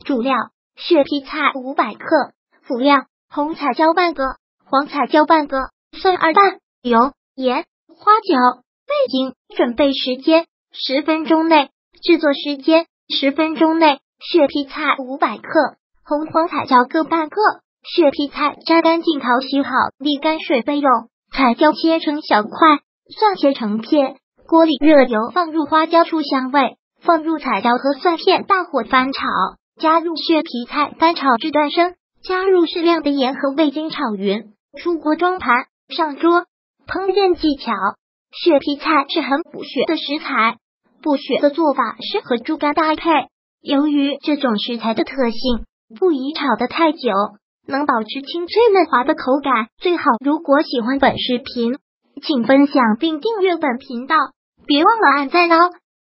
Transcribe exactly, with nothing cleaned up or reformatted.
主料：雪皮菜五百克，辅料：红彩椒半个，黄彩椒半个，蒜二瓣，油、盐、花椒、味精。准备时间：十分钟内。制作时间：十分钟内。雪皮菜五百克，红黄彩椒各半个。雪皮菜摘干净淘洗好，沥干水备用。彩椒切成小块，蒜切成片。锅里热油，放入花椒出香味，放入彩椒和蒜片，大火翻炒，加入雪皮菜，翻炒至断生，加入适量的盐和味精炒匀。出锅装盘，上桌。烹饪技巧：雪皮菜是很补血的食材，补血的做法是和猪肝搭配。由于这种食材的特性，不宜炒得太久，能保持清脆嫩滑的口感最好。如果喜欢本视频，请分享并订阅本频道，别忘了按赞哦。